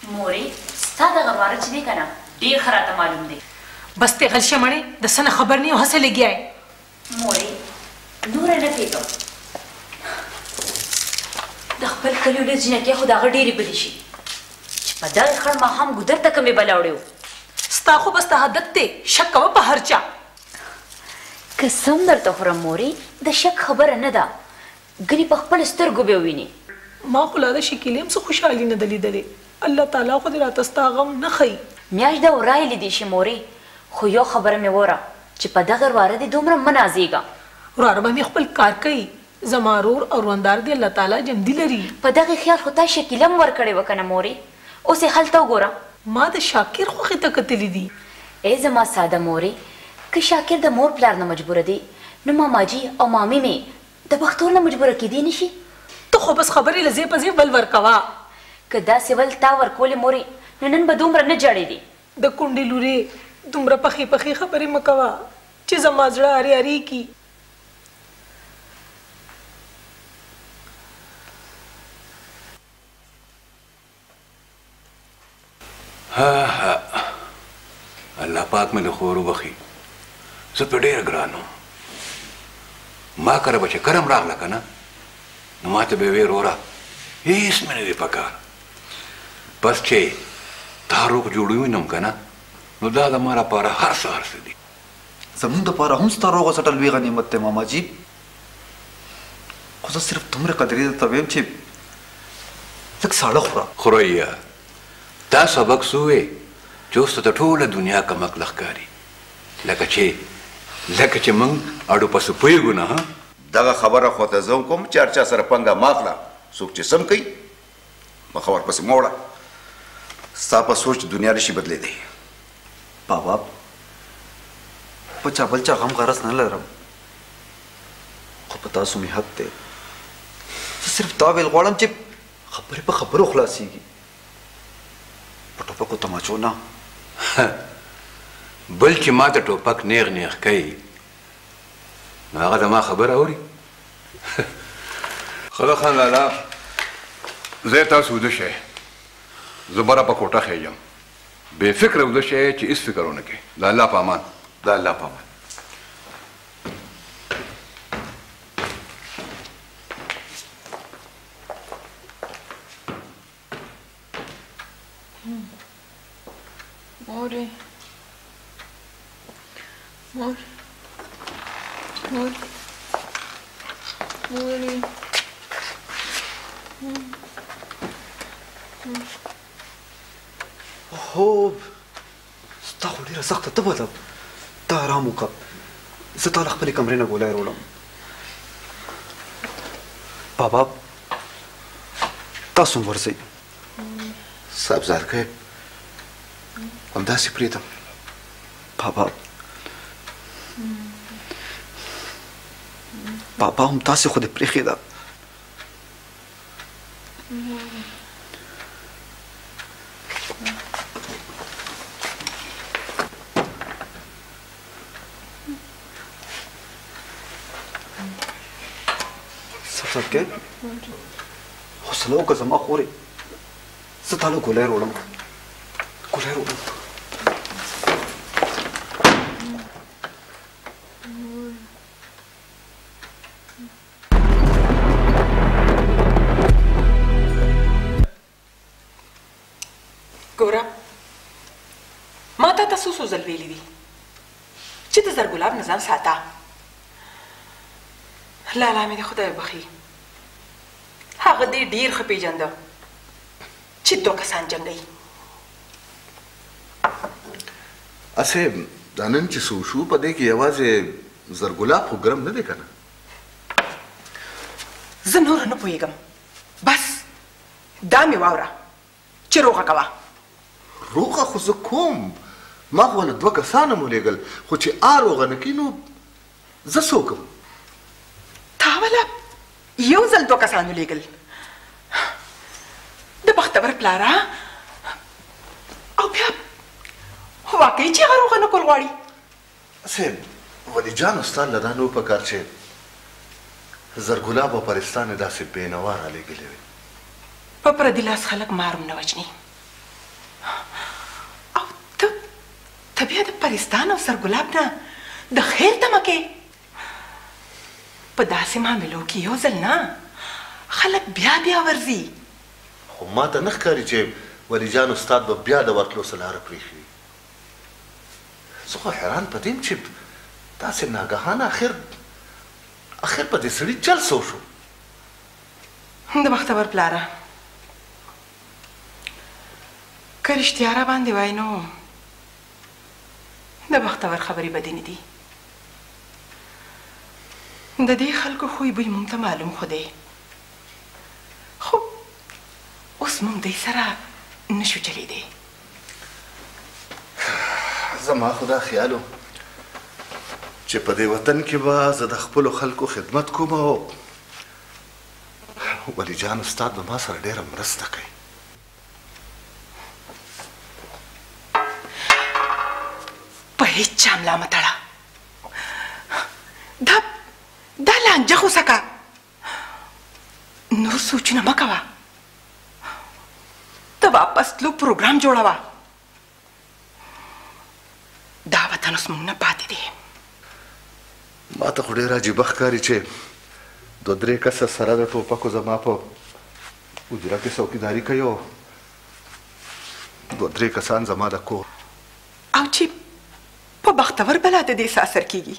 مورې ستا دغه واره چې دی که نه ډېر ښه راته معلوم دی. بس ته غل شه مړې د څه نه خبر نه یو هسې لګیا یې. مورې نوره نه پوهېږم د خپل کلي ډېر جنکۍ خو د هغه ډېرې بدې شي چې په دغې خړ ماښام ګودر ته کومې بلا وړې وو. ستا خو بس ته عادت دی شک کوه په هر چا. که څه هم درته خورم مورې د شک خبره نه ده ګنې په خپلو سترګو به ووینې. ما خو لا د شکیلې هم څه خوشحالي نه ده لیدلې. الله تعالی خو دې راته ستا غم نه ښیي. میاشت ده ورایلې دې شي مورې خو یو خبره مې وره چې په دغه واره دې دومره مه نازېږه. وراره به مې خپل کار کوي زما ورور او وروندار دې الله تعالی جمدي لري. په دغې خیال خو تا شکیله هم ورکړې وه که نه مورې اوس یې هلته وګوره. ما د شاکر خوښې ته کتلي دي. ای زما ساده مورې که شاکر د مور پلار نه مجبوره دی نو ماماجي او مامي مې د پښتور نه مجبوره کېدی نه شي. ته خو بس خبرې له ځای په ځای ول ورکوه. که داسې ول تا ورکولې مورې نو نن به دومره نه جړېدې. د کونډې لورې دومره پخې پخې خبرې مه کوه چې زما زړه ارې ارې کي. الله پاک مې له خور وبخي زه په ډېر ګران وم. ما کره به چې کرم راغله که نه نو ما ته به یې ویې وروره هېڅ مې نه دی په کار بس چې تا روغ جوړ ووینم که نه نو دا زما لپاره هر څه هر څه دي. زمونږ دپاره هم ستا روغ وسټل لوی غنیمت دی ماماجي. خو زه صرف دومره قدرې درته ویم چې لږ ساړه خوره. خوره یې دا سبق څه وې چې اوس ته ټوله دنیا کمک ښکاري لکه چې موږ اډو پسې پوهېږو نه. دغه خبره خو ته زه هم کوم چې هر چا سره پنګه مه اخله څوک چې سم کوي مخه ورپسې مه وړه. ستا په سوچ دنیا نشي بدلېدی. بابا په چا بل چا غم غرض نه لرم خو په تاسو مې حق دی. زه صرف دا ویل غواړم چې خبرې په خبرو خلاصېږي په ټوپکو تماچو نه. بل چې ما ته ټوپک نیغ نیغ کوي نو هغه زما خبره اوري. خدا خان لالا زه تاسو وده شئ زه بره په کوټه خېږم بې فکره وده شئ چې هېڅ فکر ونه کوئ. د الله په امان د الله په امان. مورې مورې هو ستا خو ډېره سخته تبه ده. ته ارام وکړه زه تا له خپلې کمرې نه ګولۍ راوړم. بابا تاسو هم ورځئ. صاحبزادګۍ همداسې پرېږدم. بابا هم تاسې خو دې پرېښې ده. صاحبزادګۍ حوصله وکړه زما خورې زه تا له ګولۍ راوړم. ګوره ما تا ته څو ځل ویلي دي چې د زرګلاب نه ځان ساته. لالا مې دې خدای بخي هغه دې ډېر ښه پېژنده چې دوه کسان جنګوي. اسې دا نن چې څه وشو په دې کې یوازې زرګلاب خو ګرم نه دی که نه. زه نوره نه پوهېږم بس دا مې واوره چې روغه کوه. روغه خو زه کوم ما خو له دوه کسانو مو لېږل خو چې روغه نه کړي نو زه څه وکړم. تا وله یو ځل دوه کسانو لېږل د بختور پلاره او بیا واقعي چې هغه روغه نه کول غواړي. صاحب ولی جان استاد له دا نو په کار چې زرګلاب او پرستان داسې بېنوا رالېږلې وې. په پردي لاس خلک مار هم نه وژني ته بیا د پرستان او سرګلاب نه د خیر تمه کې په داسې معاملو کې یو ځل نه خلک بیا بیا ورځي. خو ما ته نه ښکاري چې ولی جان استاد به بیا د ورتلو څه لاره پرېښي. زه خو حیران په دې یم چې داسې ناګهانه اخر په دې سړي چل څه وشو. د بختور پلاره که رښتیا را باندې وای نو د بختور خبرې بدې نه دي. د دې خلکو خوی بوی مونږ ته معلوم خو دی، خو اوس مونږ دوی سره نشو چلیدی. زما خو دا خیال و چې په دې وطن کې به زه د خپلو خلکو خدمت کوم او ولی جان استاد به ما سره ډېره مرسته کوي. په هیڅ چا ملا مه تړه. دا لانجه خو سکه، نور سوچونه مه کوه. د واپس تلو پروګرام جوړوه. دا وطن اوس موږ نه پاتې دی. ما ته خو ډېر عجیبه ښکاري چې دوه درې کسه سره د ټوپکو زما په حجره کې څوکیداري کوي او دوه درې کسان زما د کور. او چې په بختور بلا د دې څه اثر کیږي،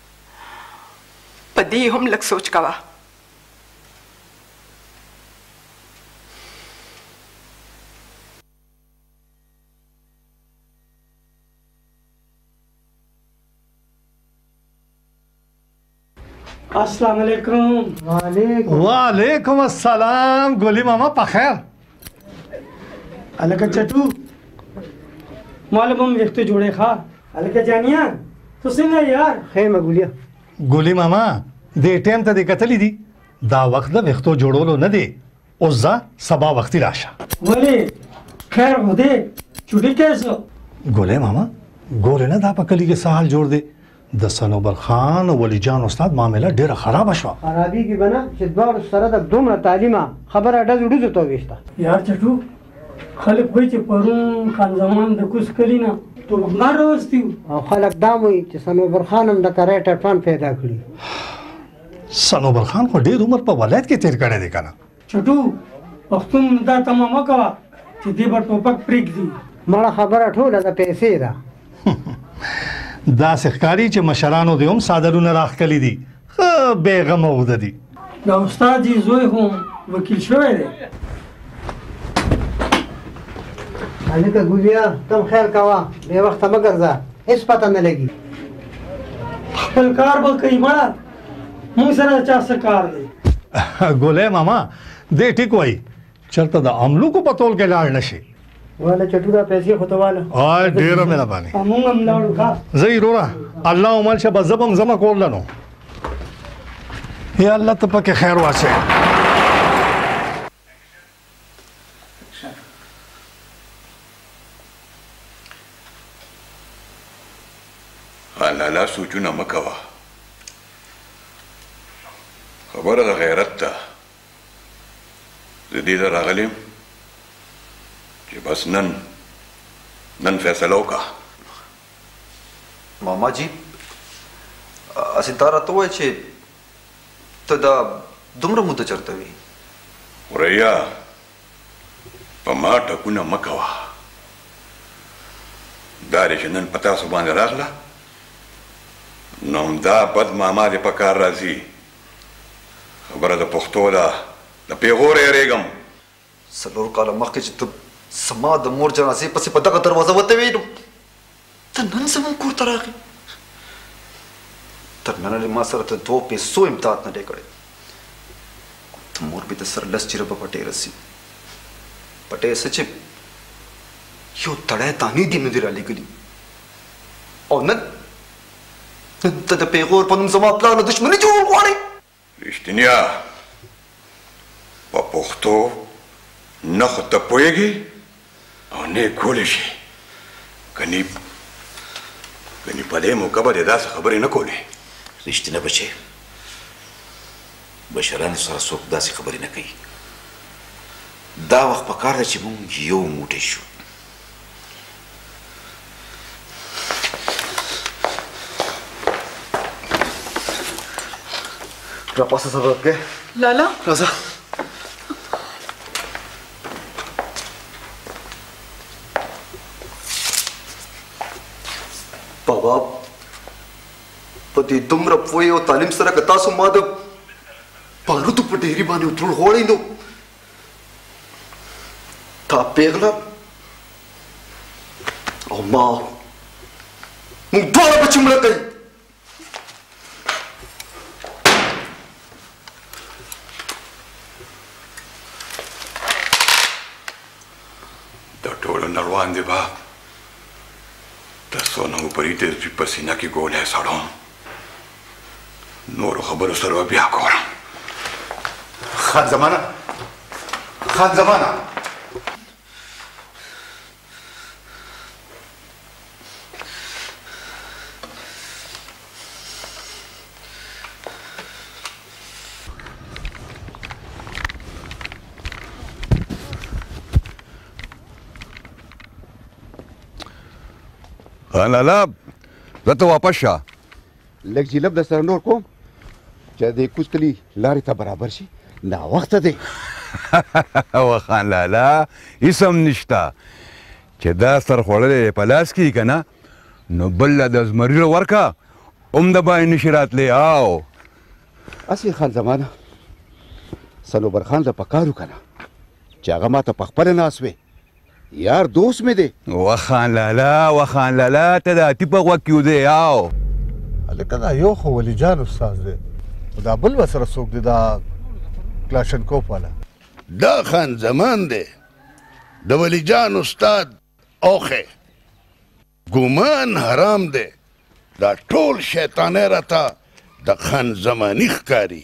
په دې هم لږ سوچ کوه. अस्सलाम वालेकुम। वालेकुम अस्सलाम। गोली मामा पखैर। अलग चटू मालूम हम व्यक्ति जोड़े खा अलग जानिया तो सिंगा यार खैर मगुलिया गोली मामा दे टाइम ته کتلی دي دا وخت د وختو جوړولو نه دی. اوس ځه سبا وختي راشه. ولی خیر هو دې چټي کیسو ګولې ماما ګوره نه دا په کلی کې سهال جوړ دی. د صنوبر خان او ولی جان استاد معامله ډیره خراب شوه. خرابي کې بنا چې دوه سره د دومره تعلیمه خبره ډز ډز ته وښته. یار چټو خلک وایي چې پرون خان زمان د کوس کلینا تو بمار راوستي او خلک دا وایي چې صنوبر خان هم د کرای ټرفان پیدا کړی. صنوبر خان خو ډیر عمر په ولایت کې تیر کړی دی کنه. چټو وختم دا تمامه کوا چې دې په ټوپک پریږدي. مړه خبره ټوله د پیسې ده. دا ښکاري چې مشرانو دې هم صادرونه راخکلي دي. ښه بېغمه اوږده دي. دا استاد یې زوی هم وکیل شوی دی. هلکه ګولیا تم خیر کوه بې وخته مه ګرځه هېڅ پته نه لګي. خپل کار به کوي مړه موږ سره چا څه کار دی. ګولې ماما دې ټیک وایي چېرته د املوکو په تول کې لاړ نه شي. والا چټو دا پیسې خو ته واله ډېره مهرباني. موږ هم لاړو ښه زه یې وروره الله عمل شه به زه به هم زما کور لنو. یا الله ته پکې خیر واچوي. لالا سوچونه مه کوه. خبره د غیرت ده. زه دې ته راغلیم چې بس نن فیصله وکړه. ماما جی اسې تا راته ووایه چې ته دا دومره موده چېرته وي؟ وریا په ما ټکونه مه کوه. دا دی چې نن په تاسو باندې راغله نو همدا بد ماما دې په کار راځي. خبره د پښتو ده د پیغور یېرېږم. 4 کاله مخکې چې ته زما د مور جنازې پسې په دغه دروازه وتوې نو ته نن زموږ کور ته راغې. تر ننه ما سره ته 2 پیسو امداد نه دی کړی. د مور مې د سره 10 چیرې په پټې رسي. پټې څه چې یو تړی دانې دې نه دي رالېږلي او نن ته د پیغور په نوم زما پلار له دښمني جوړول غواړې. رښتینیا په پښتو نه خو ته پوهېږې او نه یې کولی شي. کني په دې موقع به دې داسې خبرې نه کولې. رښتینه بچې بشرانو سره څوک داسې خبرې نه کوي. دا وخت پکار ده چې موږ یو موټی شو. Rapasa sabab ke? लाला Raza. बाबा पति तुमरा पोए और तालीम सरा कता सुमाद पारू तो पटेरी बाने उतरुल होड़ी नो था पेगला और माँ मुद्दा बचुमला कहीं टोल नरवान दे बा सोना ऊपरी तेज पसीना की गोल है सड़ो नोर खबर सरवा ब्याह कोरा खान जमाना लाला तो वापस शा लग जिलब दस्तर नोर को चाहे कुछ कली लारी था बराबर शी ना वक्त दे वो खान लाला इसम निश्ता चदा सर खोले पलास की कना नोबल्ला दस मरीलो वर्का उम्दा निशिरात ले आओ असली खान जमाना सनोबर खान ला पकारू कना चागा माता पखपल नासवे यार दोस्त में दे वखान लाला तदा तिपक वक्यू दे आओ अले कदा यो खो वली जान उस्ताद दे दा बल वसर सोक दे दा क्लाशनकोफ वाला दा खान जमान दे द वली जान उस्ताद ओखे गुमान हराम दे दा टोल शैताने रता द खान जमानी कारी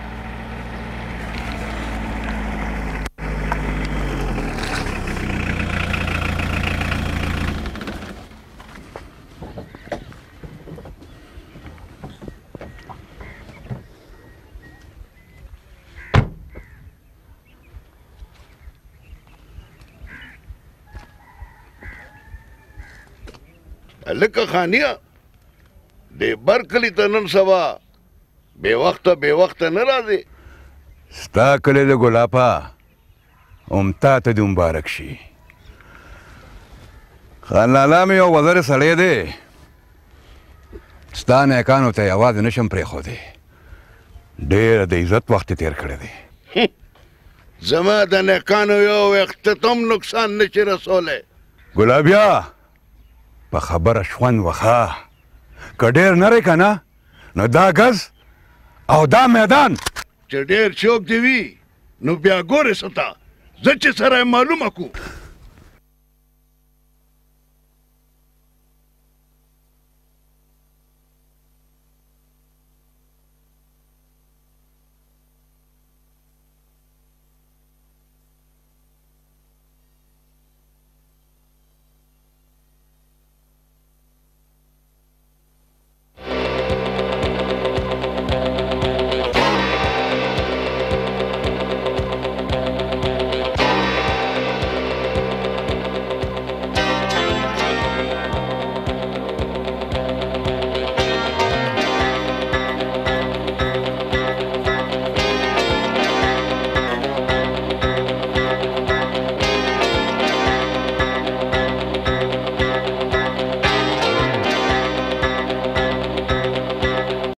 लका खानिया दे बरकली तनन सवा बेवक्त न राजे स्ता कले दे गुलापा उमता ते मुबारक शी खान लाला में यो वजर सड़े दे स्ता ने कान होते आवाज नशम प्रे खो दे डेर दे इज्जत वक्त तेर खड़े दे जमा दने कान यो वक्त तुम नुकसान नशे रसोले गुलाबिया په خبره شوان وخا کډیر نری کنه نو دا غز او دا میدان چې ډیر چوک دی وی نو بیا ګوره ستا زه چې سره معلومه کو